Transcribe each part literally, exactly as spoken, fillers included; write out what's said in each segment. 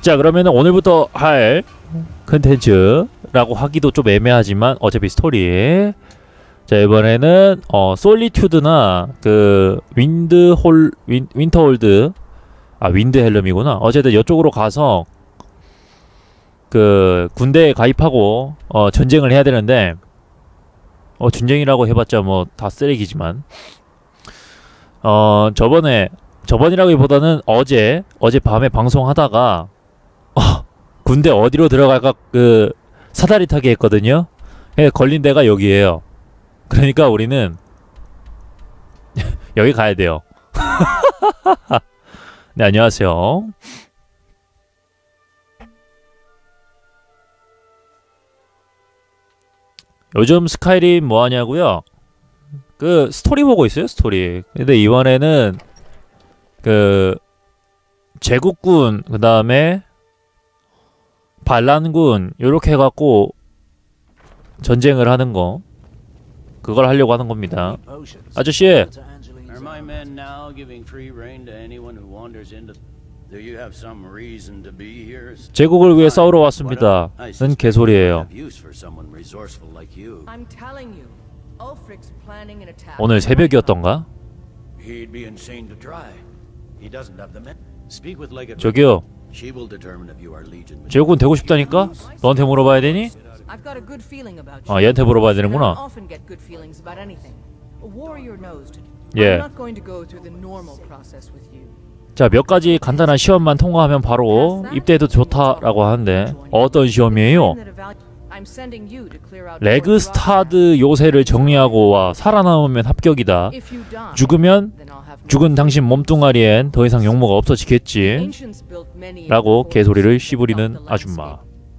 자, 그러면은 오늘부터 할 컨텐츠라고 하기도 좀 애매하지만 어차피 스토리. 자, 이번에는 어 솔리튜드나 그 윈드홀 윈 윈터홀드 아 윈드헬름이구나. 어쨌든 이쪽으로 가서 그 군대에 가입하고 어 전쟁을 해야 되는데 어 전쟁이라고 해봤자 뭐 다 쓰레기지만 어 저번에 저번이라기보다는 어제 어제 밤에 방송하다가 어, 군대 어디로 들어갈까 그 사다리 타기 했거든요. 예, 걸린 데가 여기에요. 그러니까 우리는 여기 가야 돼요. 네, 안녕하세요. 요즘 스카이림 뭐 하냐고요? 그 스토리 보고 있어요, 스토리. 근데 이번에는 그 제국군 그 다음에 반란군 요렇게 해갖고 전쟁을 하는 거 그걸 하려고 하는 겁니다. 아저씨! 제국을 위해 싸우러 왔습니다. 는 개소리예요. 오늘 새벽이었던가? 저기요. 제국군 되고 싶다니까? 너한테 물어봐야 되니? 아, 얘한테 물어봐야 되는구나. 예. 자, 몇 가지 간단한 시험만 통과하면 바로 입대해도 좋다라고 하는데 어떤 시험이에요? 레그스타드 요새를 정리하고 와 살아남으면 합격이다. 죽으면 죽은 당신 몸뚱아리엔 더 이상 용모가 없어지겠지 라고 개소리를 씨부리는 아줌마.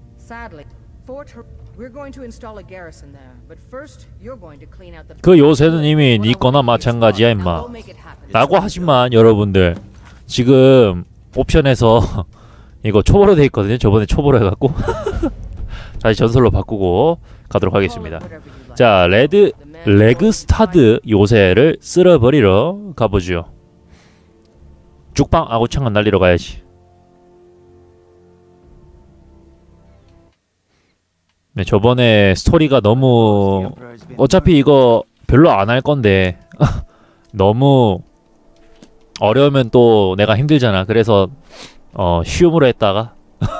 그 요새는 이미 니 거나 마찬가지야 임마 라고 하지만 여러분들 지금 옵션에서 이거 초보로 돼 있거든요. 저번에 초보로 해갖고 다시 전설로 바꾸고 가도록 하겠습니다. 자, 레드 레그스타드 요새를 쓸어버리러 가보죠. 죽방 아구창은 날리러 가야지. 네, 저번에 스토리가 너무 어차피 이거 별로 안 할 건데 너무 어려우면 또 내가 힘들잖아. 그래서 어 쉬움으로 했다가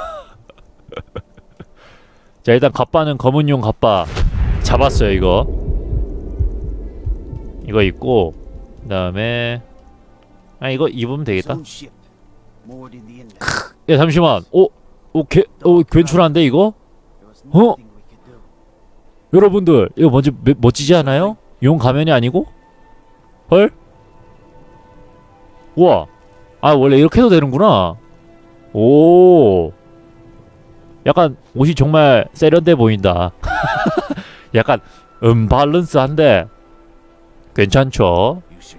자, 일단 갑바는 검은용 갑바 잡았어요. 이거 이거 입고 그 다음에 아 이거 입으면 되겠다. 야, 잠시만. 오, 오, 개, 오, 괜찮은데 이거? 어? 여러분들 이거 뭔지 멋지지 않아요? 용 가면이 아니고? 헐? 우와. 아, 원래 이렇게 해도 되는구나. 오, 약간 옷이 정말 세련돼 보인다. 약간 음밸런스한데 괜찮죠?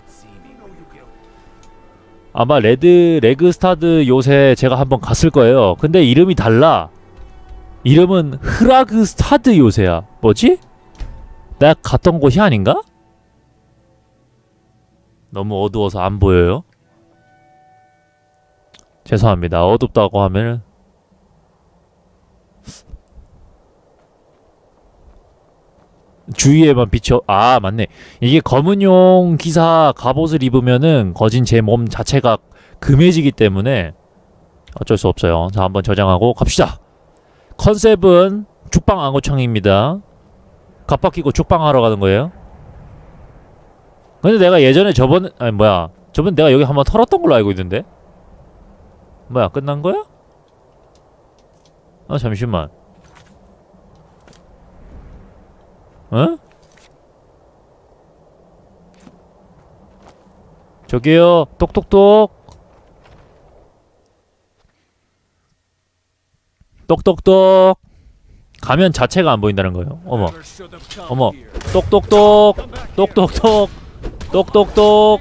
아마 레드 레그스타드 요새 제가 한번 갔을 거예요. 근데 이름이 달라. 이름은 흐라그스타드 요새야. 뭐지? 내가 갔던 곳이 아닌가? 너무 어두워서 안 보여요. 죄송합니다. 어둡다고 하면은 주위에만 비춰. 아, 맞네. 이게 검은용 기사 갑옷을 입으면은 거진 제 몸 자체가 금해지기 때문에 어쩔 수 없어요. 자, 한번 저장하고 갑시다. 컨셉은 죽방 앙호창입니다. 갑바 끼고 죽방하러 가는 거예요. 근데 내가 예전에 저번 아니 뭐야 저번 내가 여기 한번 털었던 걸로 알고 있는데 뭐야 끝난 거야? 아, 잠시만. 어? 저기요, 똑똑똑. 똑똑똑. 가면 자체가 안 보인다는 거예요. 어머, 어머, 똑똑똑, 똑똑똑, 똑똑똑.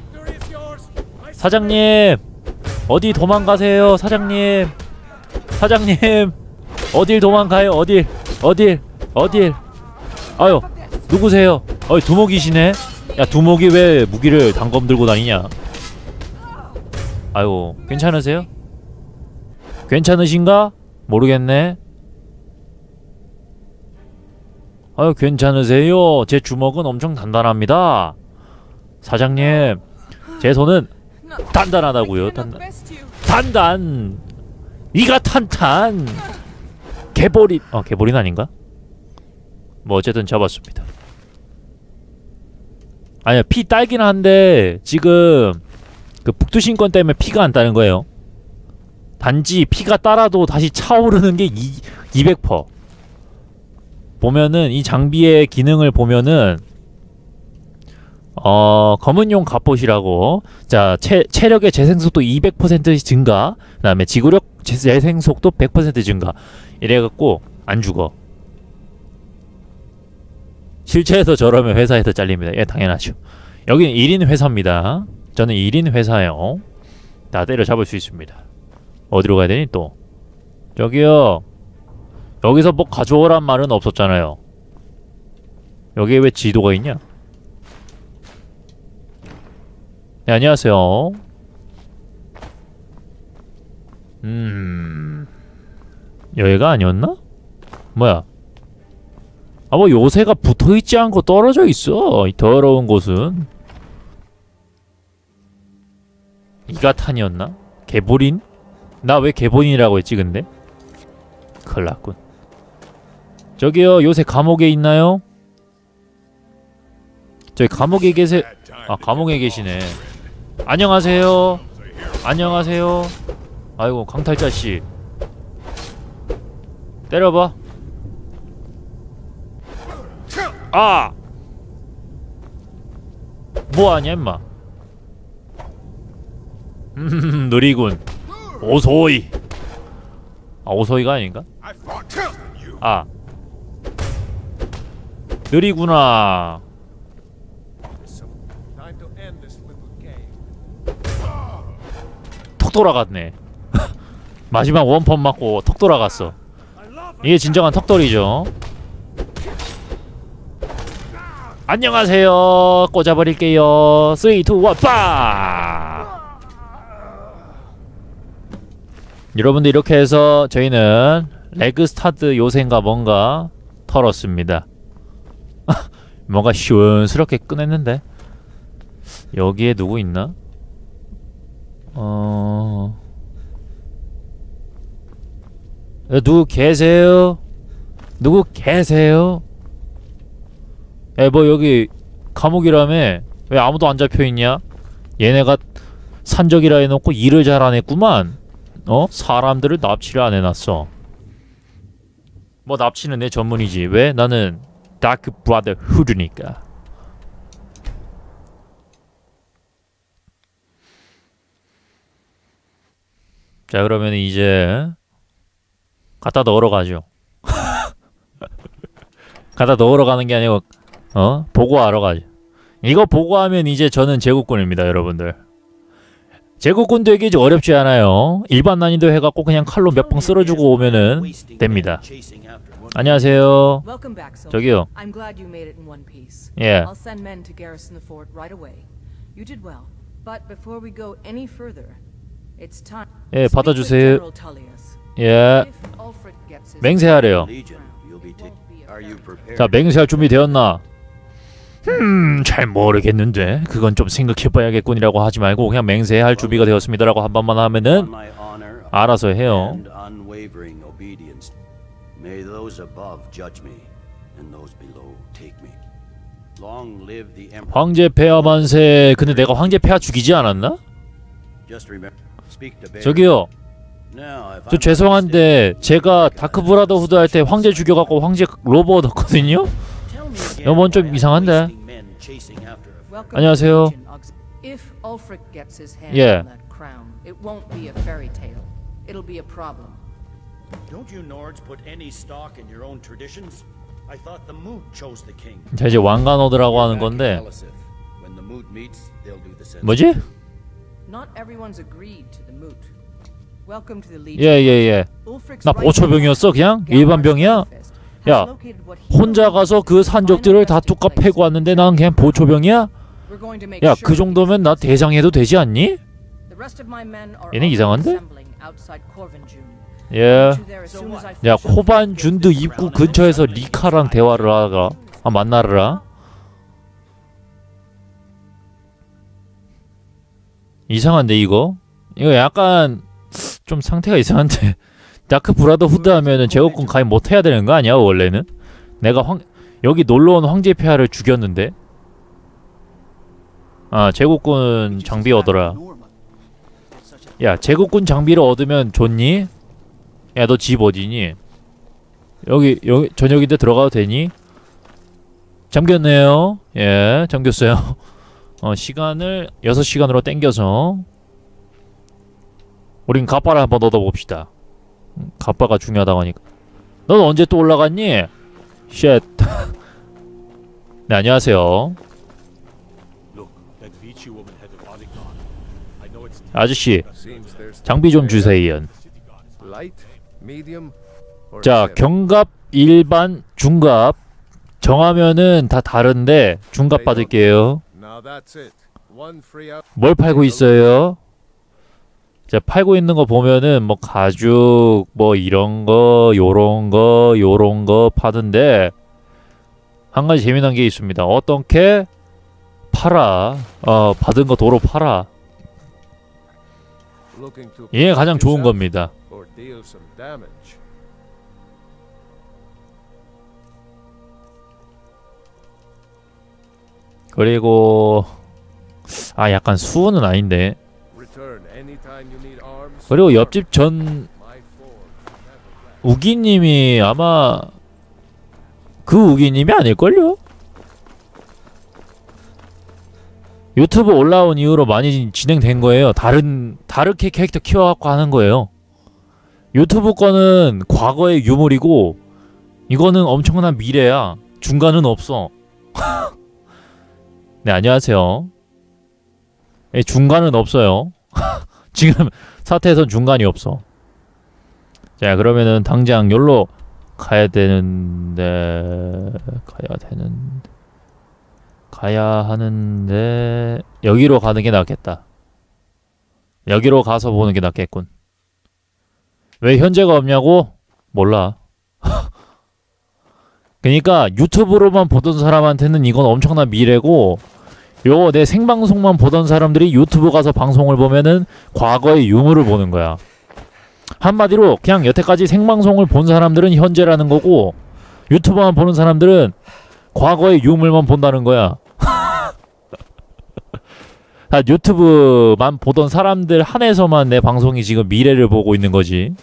사장님, 어디 도망가세요, 사장님. 사장님, 어딜 도망가요, 어딜, 어딜, 어딜. 아유, 누구세요? 어이, 두목이시네. 야, 두목이 왜 무기를 단검 들고 다니냐? 아유, 괜찮으세요? 괜찮으신가? 모르겠네. 아유, 괜찮으세요? 제 주먹은 엄청 단단합니다. 사장님, 제 손은 단단하다고요. 단단. 단단. 이가 탄탄. 개보리. 어, 개보리는 아닌가? 뭐 어쨌든 잡았습니다. 아니야, 피 딸긴 한데 지금 그 북두신권 때문에 피가 안 따는 거예요. 단지 피가 따라도 다시 차오르는 게 이백 퍼센트. 보면은 이 장비의 기능을 보면은 어 검은용 갑옷이라고, 자 체, 체력의 재생속도 이백 퍼센트 증가, 그 다음에 지구력 재생속도 백 퍼센트 증가, 이래갖고 안 죽어. 실체에서 저러면 회사에서 잘립니다. 예, 당연하죠. 여기는 일 인 회사입니다. 저는 일 인 회사예요. 다 때려잡을 수 있습니다. 어디로 가야 되니 또? 저기요, 여기서 뭐 가져오란 말은 없었잖아요. 여기에 왜 지도가 있냐? 네, 안녕하세요. 음... 여기가 아니었나? 뭐야? 아, 뭐 요새가 붙어있지 않고 떨어져 있어. 이 더러운 곳은. 이가탄이었나? 개보린? 나 왜 개보린이라고 했지 근데? 큰일 났군. 저기요, 요새 감옥에 있나요? 저기 감옥에 계세... 아, 감옥에 계시네. 안녕하세요. 안녕하세요. 아이고, 강탈자씨. 때려봐. 아! 뭐하냐 임마. 음, 느리군. 오소이. 아, 오소이가 아닌가? 아, 느리구나. 턱 돌아갔네. 마지막 원펀 맞고 턱 돌아갔어. 이게 진정한 턱돌이죠. 안녕하세요. 꽂아버릴게요. 쓰리, 투, 원, 빠! 여러분들, 이렇게 해서 저희는 레그스타드 요새인가 뭔가 털었습니다. 뭔가 시원스럽게 꺼냈는데. 여기에 누구 있나? 어... 누구 계세요? 누구 계세요? 에, 뭐 여기 감옥이라며? 왜 아무도 안 잡혀있냐? 얘네가 산적이라 해놓고 일을 잘 안했구만. 어? 사람들을 납치를 안 해놨어. 뭐 납치는 내 전문이지. 왜? 나는 다크 브라더 후드니까. 자, 그러면 이제 갖다 넣으러 가죠. 갖다 넣으러 가는 게 아니고 어? 보고하러 가죠. 이거 보고하면 이제 저는 제국군입니다, 여러분들. 제국군 되기 이제 어렵지 않아요. 일반 난이도 해갖고 그냥 칼로 몇 방 쓸어주고 오면은 됩니다. 안녕하세요. 저기요. 예. 예, 받아주세요. 예. 맹세하래요. 자, 맹세할 준비 되었나? 음, 잘 모르겠는데 그건 좀 생각해봐야겠군이라고 하지 말고 그냥 맹세할 준비가 되었습니다라고 한 번만 하면은 알아서 해요. 황제 폐하 만세. 근데 내가 황제 폐하 죽이지 않았나? 저기요, 저 죄송한데 제가 다크 브라더후드 할 때 황제 죽여갖고 황제 로버 넣었거든요? 이건 좀 이상한데. 안녕하세요. 예. 자, 이제 왕관 얻으라고 하는 건데 뭐지? 예예예. 예, 예. 나 보초병이었어 그냥? 일반 병이야? 야, 혼자 가서 그 산적들을 다 뚝갑 패고 왔는데 난 그냥 보초병이야? 야, 그 정도면 나 대장 해도 되지 않니? 얘네 이상한데? 예. 야, 코반 준드 입구 근처에서 리카랑 대화를 하라. 아, 만나라. 이상한데 이거? 이거 약간 좀 상태가 이상한데. 다크 브라더 후드 하면은 제국군 가입 못 해야 되는 거 아니야, 원래는? 내가 황 여기 놀러 온 황제 폐하를 죽였는데. 아, 제국군 장비 얻어라. 야, 제국군 장비를 얻으면 좋니? 야, 너 집 어디니? 여기 여기 저녁인데 들어가도 되니? 잠겼네요. 예, 잠겼어요. 어, 시간을 여섯 시간으로 땡겨서 우린 가빠를 한번 얻어봅시다. 가빠가 중요하다고 하니까. 넌 언제 또 올라갔니? 쉣. 네, 안녕하세요. 아저씨, 장비 좀 주세요. 자, 경갑, 일반, 중갑 정하면은 다 다른데 중갑 받을게요. 뭘 팔고 있어요? 자, 팔고 있는 거 보면은 뭐 가죽 뭐 이런 거 요런 거 요런 거 파는데 한 가지 재미난 게 있습니다. 어떻게 팔아. 어, 받은 거 도로 팔아. 이게 가장 좋은 겁니다. 그리고 아, 약간 수호는 아닌데. 그리고 옆집 전 우기님이 아마 그 우기님이 아닐걸요? 유튜브 올라온 이후로 많이 진행된 거예요. 다른 다르게 캐릭터 키워갖고 하는 거예요. 유튜브 거는 과거의 유물이고 이거는 엄청난 미래야. 중간은 없어. 네, 안녕하세요. 네, 중간은 없어요. 지금 사태에선 중간이 없어. 자, 그러면은 당장 여기로 가야 되는데 가야 되는 가야 하는데 여기로 가는 게 낫겠다. 여기로 가서 보는 게 낫겠군. 왜 현재가 없냐고? 몰라. 그니까 유튜브로만 보던 사람한테는 이건 엄청난 미래고, 요거 내 생방송만 보던 사람들이 유튜브 가서 방송을 보면은 과거의 유물을 보는 거야. 한마디로 그냥 여태까지 생방송을 본 사람들은 현재라는 거고, 유튜브만 보는 사람들은 과거의 유물만 본다는 거야. 다 유튜브만 보던 사람들 한해서만 내 방송이 지금 미래를 보고 있는 거지.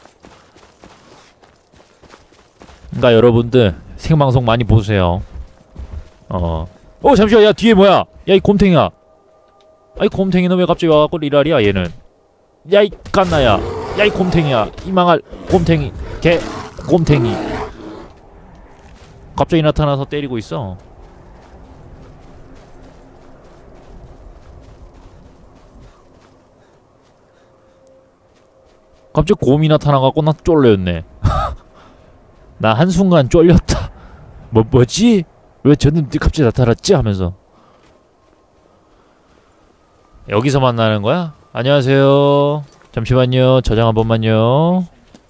그러니까 여러분들 생방송 많이 보세요. 어. 어, 잠시만. 야, 뒤에 뭐야? 야, 이 곰탱이야. 아이, 곰탱이는 왜 갑자기 와갖고 리랄이야, 얘는. 야, 이 깐나야. 야, 이 곰탱이야. 이 망할 곰탱이. 개 곰탱이. 갑자기 나타나서 때리고 있어. 갑자기 곰이 나타나갖고 나 쫄렸네. 나 한순간 쫄렸다. 뭐, 뭐지? 왜 저는 갑자기 나타났지? 하면서. 여기서 만나는 거야? 안녕하세요. 잠시만요. 저장 한 번만요.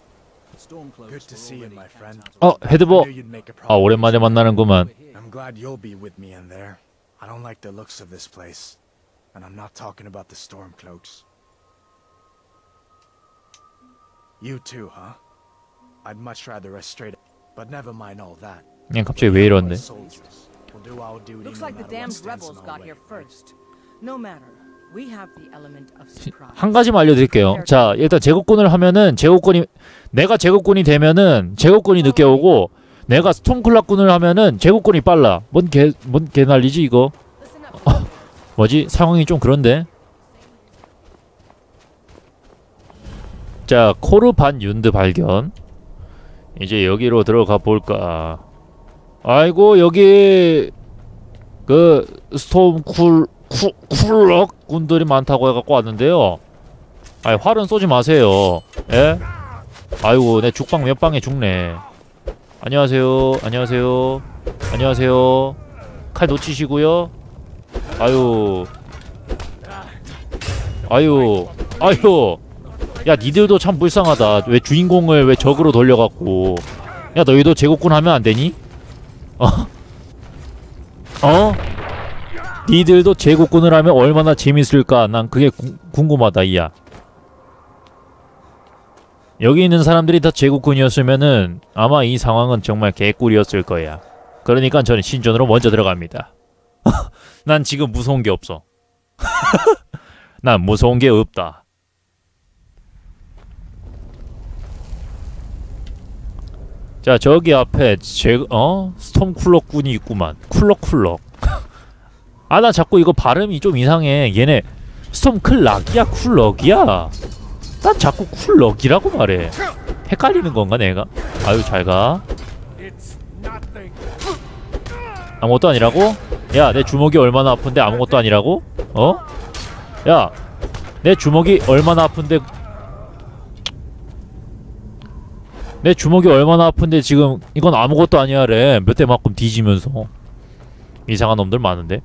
어, 헤드보. 아, 오랜만에 만나는구만. I'm glad you'll be with me in there. I don't like the looks of this place. And I'm not talking about the Stormcloaks. You too, huh? I'd much rather us straight up. But never mind all that. 그냥 갑자기 왜 이러는데? We'll do our duty Looks no like the matter what damned stands rebels in our got way. here first. No matter. We have the element of surprise. 한 가지만 알려드릴게요. 자, 일단 제국군을 하면은 제국군이 내가 제국군이 되면은 제국군이 늦게 오고, 내가 스톰클락군을 하면은 제국군이 빨라. 뭔 개, 뭔 개난리지 이거? 어, 뭐지? 상황이 좀 그런데. 자, 코르반 윤드 발견. 이제 여기로 들어가 볼까. 아이고, 여기 그 스톰 쿨 쿨, 쿨럭 군들이 많다고 해갖고 왔는데요. 아이, 활은 쏘지 마세요. 예? 아이고, 내 죽방 몇 방에 죽네. 안녕하세요. 안녕하세요. 안녕하세요. 칼 놓치시고요. 아유. 아유. 아유. 야 니들도 참 불쌍하다. 왜 주인공을 왜 적으로 돌려갖고. 야 너희도 제국군 하면 안 되니? 어? 어? 니들도 제국군을 하면 얼마나 재밌을까? 난 그게 구, 궁금하다 이야. 여기 있는 사람들이 다 제국군이었으면은 아마 이 상황은 정말 개꿀이었을 거야. 그러니까 저는 신전으로 먼저 들어갑니다. 난 지금 무서운 게 없어. 난 무서운 게 없다. 자 저기 앞에 제 어? 스톰쿨럭 군이 있구만. 쿨럭쿨럭. 아 나 자꾸 이거 발음이 좀 이상해. 얘네 스톰클락이야 쿨럭이야? 난 자꾸 쿨럭이라고 말해. 헷갈리는 건가 내가? 아유 잘가. 아무것도 아니라고? 야 내 주먹이 얼마나 아픈데 아무것도 아니라고? 어? 야 내 주먹이 얼마나 아픈데 내 주먹이 얼마나 아픈데 지금 이건 아무것도 아니야래. 몇 대 맞고 뒤지면서. 이상한 놈들 많은데.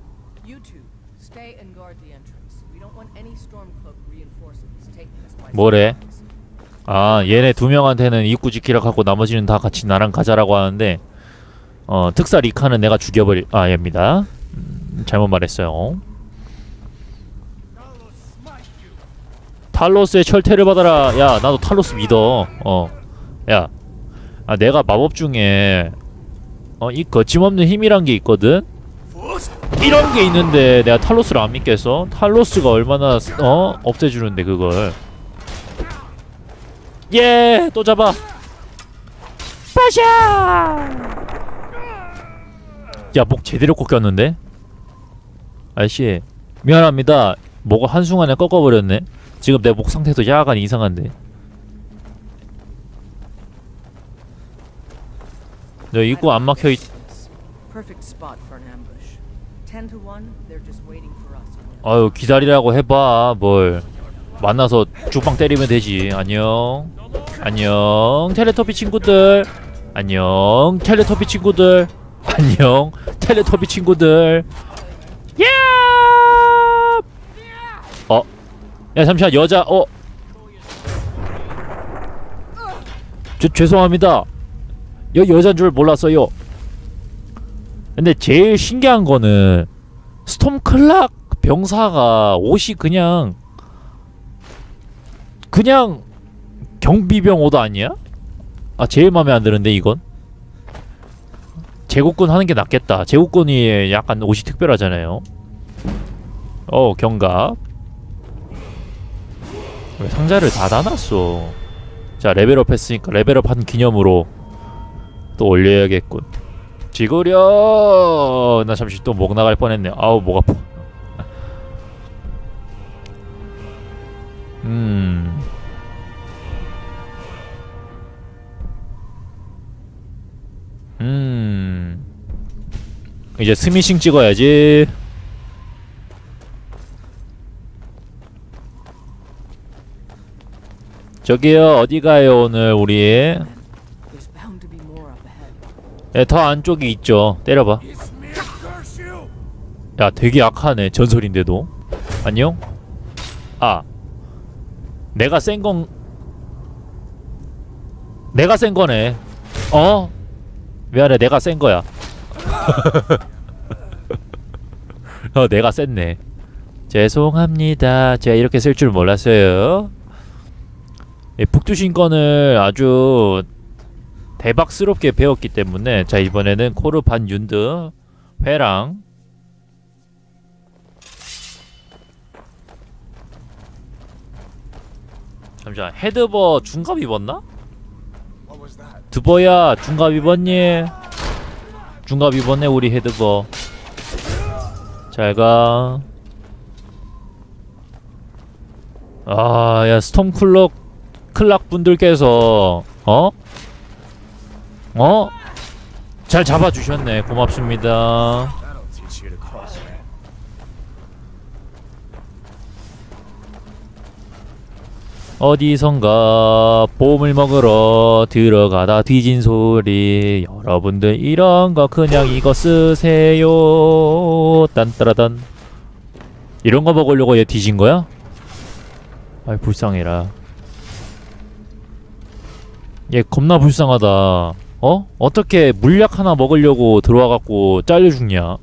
뭐래? 아 얘네 두 명한테는 입구 지키라 하고 나머지는 다 같이 나랑 가자라고 하는데 어 특사 리카는 내가 죽여버릴 아 얘입니다. 음, 잘못 말했어요. 탈로스의 철퇴를 받아라. 야 나도 탈로스 믿어. 어 야 아 내가 마법 중에 어 이 거침없는 힘이란 게 있거든. 이런 게 있는데 내가 탈로스를 안 믿겠어? 탈로스가 얼마나 어 없애주는데 그걸. 예! 또 잡아! 빠샤! 야 목 제대로 꺾였는데? 아저씨 미안합니다. 목을 한순간에 꺾어버렸네. 지금 내 목 상태도 약간 이상한데. 너 입구 안 막혀있... 아유 기다리라고 해봐. 뭘 만나서 죽방 때리면 되지. 안녕 안녕 텔레토비 친구들. 안녕 텔레토비 친구들. 안녕 텔레토비 친구들. 야! 어? 야 잠시만 여자 어? 저 죄송합니다. 여 여잔 줄 몰랐어요. 근데 제일 신기한 거는 스톰클락 병사가 옷이 그냥 그냥 경비병 옷 아니야? 아 제일 맘에 안 드는데 이건? 제국군 하는 게 낫겠다. 제국군이 약간 옷이 특별하잖아요. 어 경갑. 왜 상자를 다 닫았어. 자 레벨업 했으니까 레벨업 한 기념으로 또 올려야겠군. 지구려. 나 잠시 또 목 나갈 뻔했네. 아우 목 아파. 음. 음. 이제 스미싱 찍어야지. 저기요 어디 가요 오늘 우리? 예, 더 안쪽에 있죠. 때려봐. 야 되게 약하네. 전설인데도. 안녕? 아 내가 센건 내가 센거네. 어? 미안해 내가 센거야. 어 내가 셌네. 죄송합니다. 제가 이렇게 쓸 줄 몰랐어요. 예, 북두신권을 아주 대박스럽게 배웠기 때문에 자 이번에는 코르 반 윤드 회랑 잠시만 헤드버 중갑 입었나? 드버야 중갑 입었니? 중갑 입었네 우리 헤드버. 잘가. 아 야 스톰클럭 클락 분들께서 어? 어? 잘 잡아주셨네. 고맙습니다. 어디선가 봄을 먹으러 들어가다 뒤진 소리. 여러분들 이런거 그냥 이거 쓰세요. 딴따라단. 이런거 먹으려고 얘 뒤진거야? 아이 불쌍해라. 얘 겁나 불쌍하다. 어? 어떻게 물약 하나 먹으려고 들어와갖고 잘려 죽냐?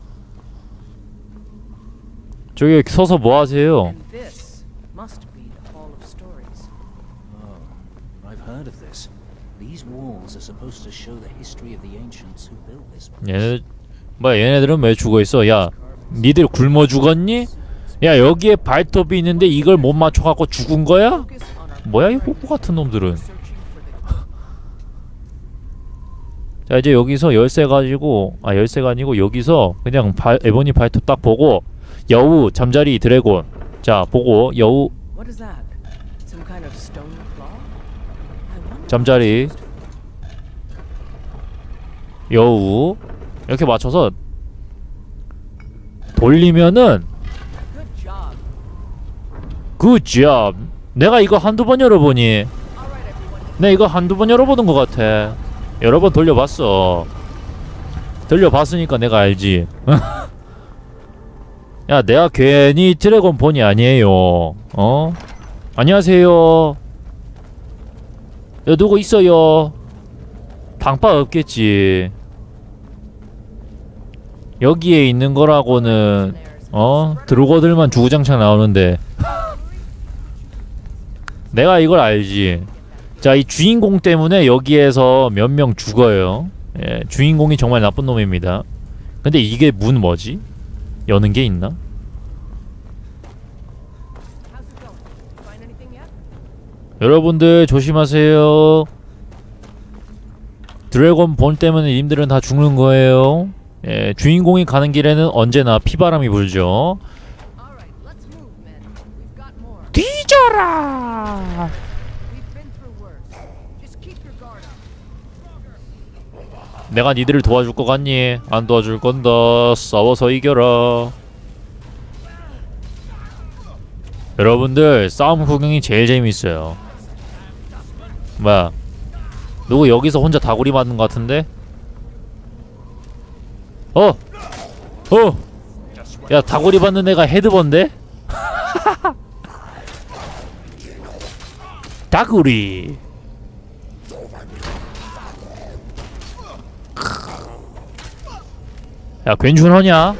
저기 서서 뭐 하세요? And this must be the Hall of Stories. Oh, I've heard of this. These walls are supposed to show the history of the ancients who built this place. 얘네 뭐야 얘네들은 왜 죽어있어? 야 니들 굶어 죽었니? 야 여기에 발톱이 있는데 이걸 못 맞춰갖고 죽은 거야? Focus on our 뭐야 이 호구 같은 놈들은. searching for the 자 이제 여기서 열쇠 가지고 아 열쇠가 아니고 여기서 그냥 발, 에보니 발톱 딱 보고 여우 잠자리 드래곤 자 보고 여우 What is that? Some kind of stone claw? I wonder 잠자리 여우 이렇게 맞춰서 돌리면은 Good job. 굿잡. 내가 이거 한두 번 열어보니 All right, everyone. 내 이거 한두 번 열어보는 것 같아. 여러 번 돌려봤어. 돌려봤으니까 내가 알지. 야 내가 괜히 드래곤 본이 아니에요. 어? 안녕하세요. 야 누구 있어요? 방파 없겠지. 여기에 있는 거라고는 어? 드루거들만 주구장창 나오는데 내가 이걸 알지. 자, 이 주인공 때문에 여기에서 몇 명 죽어요. 예, 주인공이 정말 나쁜 놈입니다. 근데 이게 문 뭐지? 여는 게 있나? How's it going? Find anything yet? 여러분들 조심하세요. 드래곤 본 때문에 님들은 다 죽는 거예요. 예, 주인공이 가는 길에는 언제나 피바람이 불죠. All right, let's move, men. We've got more. 뒤져라! We've been through worse. Just keep your guard up. 내가 니들을 도와줄 것 같니? 안 도와줄 건다. 싸워서 이겨라. 여러분들 싸움 구경이 제일 재밌어요. 뭐야? 누구 여기서 혼자 다구리 맞는 것 같은데? 어! 어! 야 다구리 받는 애가 헤드번데? 다구리. 야 괜찮으냐?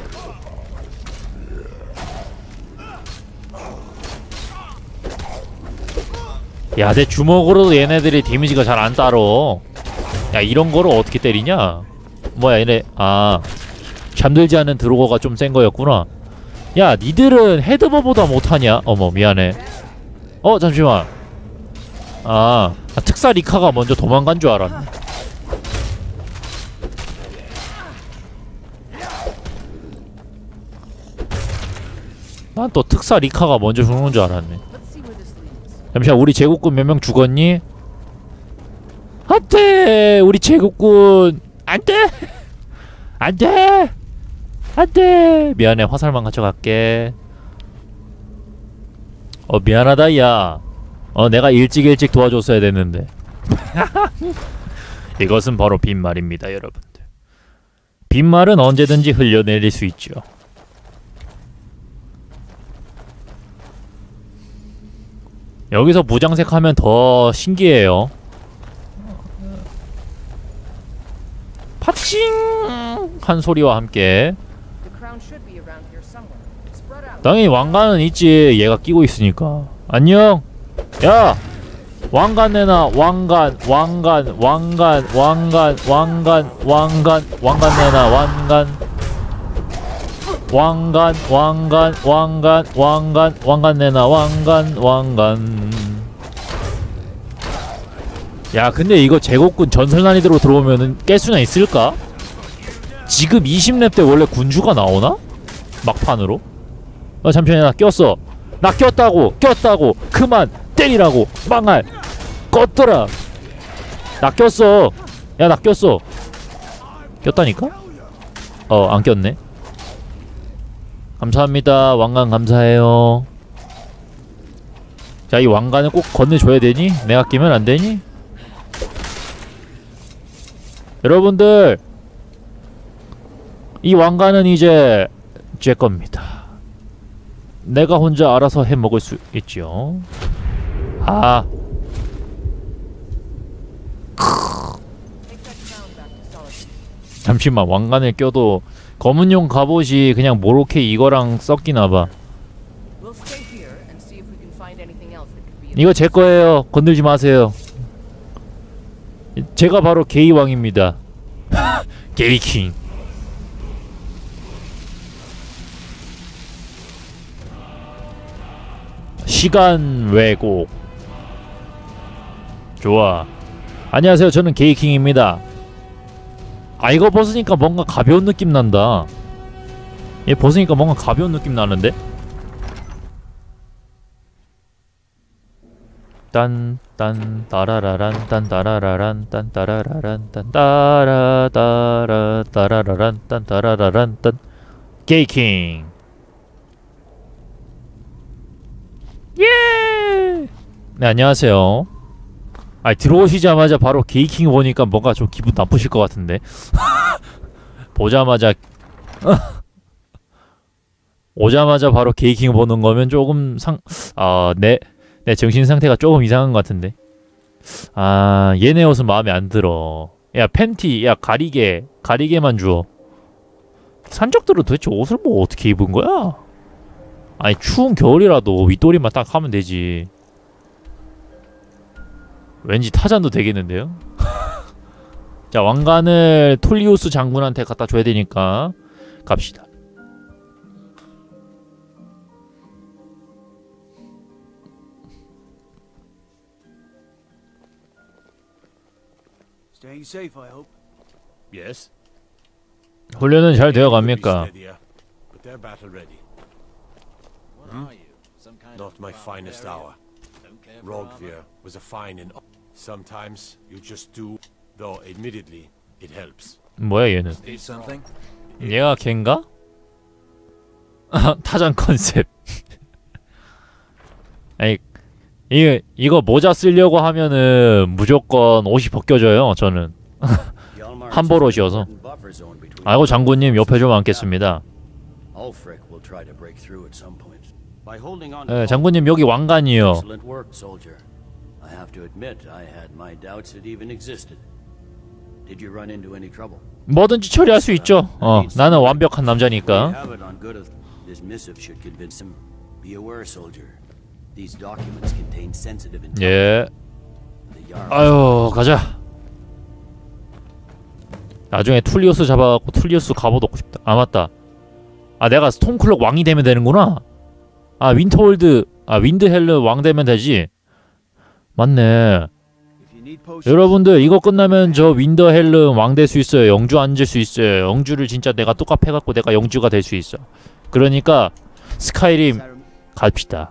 야 내 주먹으로도 얘네들이 데미지가 잘 안 따러. 야 이런 거를 어떻게 때리냐? 뭐야 얘네 아 잠들지 않는 드로거가 좀 센 거였구나. 야 니들은 헤드버보다 못하냐? 어머 미안해. 어 잠시만. 아, 아 특사 리카가 먼저 도망간 줄 알았네. 난 또 특사 리카가 먼저 죽는 줄 알았네. Let's see where this leads. 잠시만 우리 제국군 몇 명 죽었니? 안돼 우리 제국군 안돼 안돼 안돼 미안해 화살만 가져갈게. 어 미안하다 야. 어 내가 일찍 일찍 도와줬어야 됐는데. 이것은 바로 빈말입니다 여러분들. 빈말은 언제든지 흘려내릴 수 있죠. 여기서 무장색 하면 더 신기해요. 파칭 한 소리와 함께. The crown should be around here somewhere. Spread out. 당연히 왕관은 있지. 얘가 끼고 있으니까. 안녕. 야 왕관 내놔. 왕관 왕관 왕관 왕관 왕관 왕관 왕관 내놔. 왕관 왕관 왕관 왕관 왕관 왕관 내놔. 왕관 왕관. 야 근데 이거 제국군 전설 난이도로 들어오면은 깰 수나 있을까? 지금 이십 렙 때 원래 군주가 나오나? 막판으로? 어 잠시만요 나 꼈어. 나 꼈다고 꼈다고 그만 때리라고 망할 껐더라. 나 꼈어. 야 나 꼈어. 꼈다니까? 어 안 꼈네. 감사합니다. 왕관 감사해요. 자 이 왕관을 꼭 건네줘야 되니? 내가 끼면 안 되니? 여러분들 이 왕관은 이제 제 겁니다. 내가 혼자 알아서 해먹을 수 있죠. 아 mythology. 잠시만, 왕관을 껴도 검은용 갑옷이 그냥 모로케 이거랑 섞이나봐. We'll stay here and see if we can find anything else that could be. 이거 제 거예요. 건들지 마세요. 제가 바로 게이 왕입니다. 게이 킹. 시간 왜곡. 좋아. 안녕하세요. 저는 게이 킹입니다. 아, 이거 벗으니까 뭔가 가벼운 느낌 난다. 얘 벗으니까 뭔가 가벼운 느낌 나는데? 딴, 딴, 따라라란, 딴, 따라라란, 딴, 따라라란, 딴, 따라, 따라, 따라라란, 딴, 따라라란, 딴. 게이킹. 예! 네, 안녕하세요. 아니, 들어오시자마자 바로 게이킹 보니까 뭔가 좀 기분 나쁘실 것 같은데. 보자마자 오자마자 바로 게이킹 보는 거면 조금 상, 아, 내, 내 정신 상태가 조금 이상한 것 같은데. 아, 얘네 옷은 마음에 안 들어. 야, 팬티, 야, 가리개, 가리개만 주어. 산적들은 도대체 옷을 뭐 어떻게 입은 거야? 아니, 추운 겨울이라도 윗도리만 딱 하면 되지. 왠지 타잔도 되겠는데요? 자, 왕관을 톨리우스 장군한테 갖다 줘야 되니까 갑시다. Staying safe, I hope. Yes. 훈련은 잘 되어 갑니까? But they're battle ready. What are you? Some kind Not of my finest barbarian? hour. Don't care for armor? Rogvir was a fine in. Sometimes you just do, though admittedly it helps. 뭐야 얘는? Need something? 얘가 걘가? 타잔 컨셉. 아니, 이 이거 모자 쓰려고 하면은 무조건 옷이 벗겨져요. 저는 한벌 옷이어서. 아이고 장군님 옆에 좀 앉겠습니다. 네, 장군님 여기 왕관이요. I have to admit I had my doubts it even existed. Did you run into any trouble? 뭐든지 처리할 수 있죠. 어, 나는 완벽한 남자니까. We have it on good of this missive should convince him. Be aware, soldier. These documents contain sensitive information. 예. The Jarl 아유, 가자. 나중에 툴리우스 잡아갖고 툴리우스 갑옷 얻고 싶다. 아 맞다. 아 내가 스톤클럭 왕이 되면 되는구나. 아 윈터월드, 아 윈드헬르 왕 되면 되지. 맞네. if you need potions, 여러분들 이거 끝나면 저 윈더헬름 왕 될 수 있어요. 영주 앉을 수 있어요. 영주를 진짜 내가 똑같이 해갖고 내가 영주가 될 수 있어. 그러니까 스카이림 갑시다.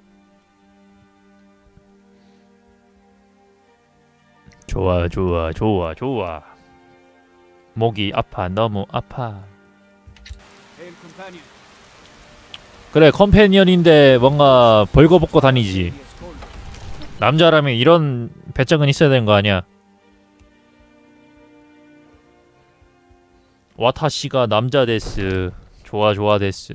좋아 좋아 좋아 좋아. 목이 아파. 너무 아파. hail companion. 그래 컴패니언인데 뭔가 벌거벗고 다니지. 남자라면 이런 배짱은 있어야 되는 거 아니야? 와타시가 남자 데스. 좋아 좋아 데스.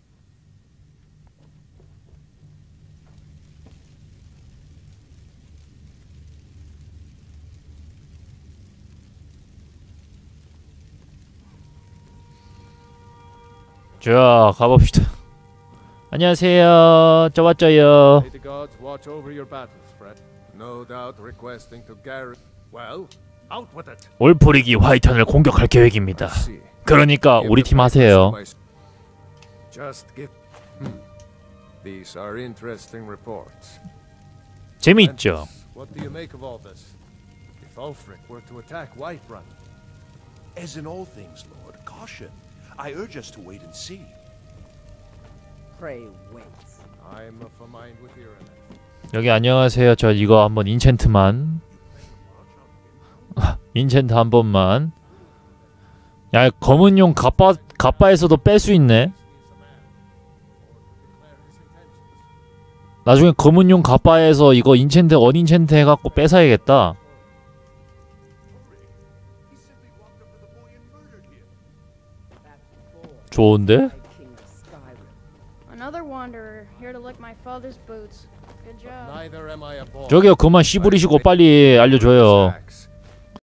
자 가봅시다. 안녕하세요. 저 왔죠요. May the gods watch over your battles, Fred. No doubt requesting to Garrett. Well, out with it. 올프리기 화이턴을 공격할 계획입니다. See. 그러니까 우리 팀 하세요. Just give. Hmm. These are interesting reports. 재미있죠? What do you make of all this? If Ulfric were to attack Whiterun, As in all things, Lord, caution. I urge us to wait and see. Pray wait. I'm of a mind with Ireland. 여기 안녕하세요. 저 이거 한번 인챈트만. 인챈트 한 번만. 야 검은용 갑바 갑바에서도 뺄 수 있네. 나중에 검은용 갑바에서 이거 인챈트 언인챈트 해갖고 뺏어야겠다. 좋은데? Another wanderer here to lick my father's boots. Good job. Neither am I a boy. 저기요 그만 씨부리시고 빨리 알려줘요.